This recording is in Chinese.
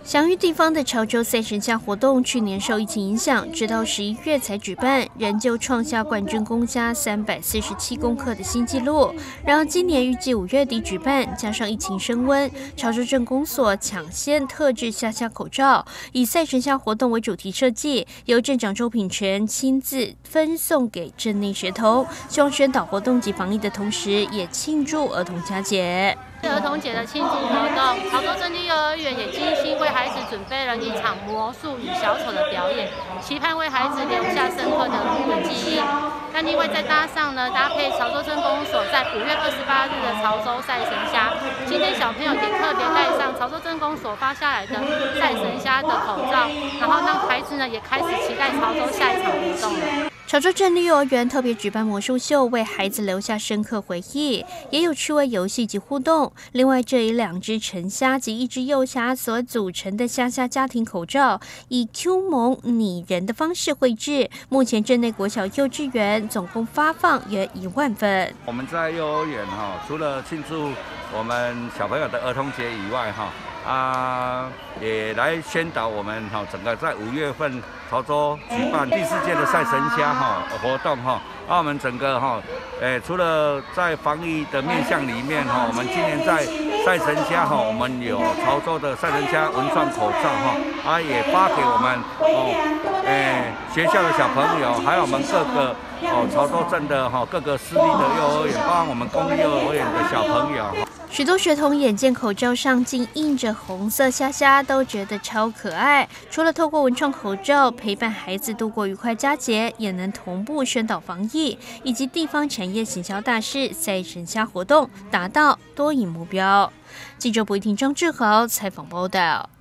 享誉地方的潮州赛神虾活动，去年受疫情影响，直到11月才举办，仍旧创下冠军公虾347公克的新纪录。然而今年预计5月底举办，加上疫情升温，潮州镇公所抢先特制虾口罩，以赛神虾活动为主题设计，由镇长周品全亲自分送给镇内学童，希望宣导活动及防疫的同时，也庆祝儿童佳节。 儿童节的庆祝活动，潮州镇立幼儿园也精心为孩子准备了一场魔术与小丑的表演，期盼为孩子留下深刻的记忆。那另外再搭配潮州镇公所在5月28日的潮州赛神虾，今天小朋友也特别戴上潮州镇公所发下来的赛神虾的口罩，然后让孩子也开始期待潮州下一场活动了。 潮州镇立幼儿园特别举办魔术秀，为孩子留下深刻回忆，也有趣味游戏及互动。另外，这以2只橙虾及1只幼虾所组成的虾家庭口罩，以 Q 萌拟人的方式绘制。目前镇内国小幼稚园总共发放约1万份。 我们在幼儿园除了庆祝我们小朋友的儿童节以外也来宣导我们整个在5月份潮州举办第4届的赛神虾活动我们整个除了在防疫的面向里面我们今年在赛神虾我们有潮州的赛神虾文创口罩也发给我们学校的小朋友，还有我们各个潮州镇的各个私立的幼儿园，包括我们公立幼儿园的小朋友。 许多学童眼见口罩上竟印着红色虾，都觉得超可爱。除了透过文创口罩陪伴孩子度过愉快佳节，也能同步宣导防疫以及地方产业行销大事赛神虾活动，达到多赢目标。记者不一听张志豪采访报道。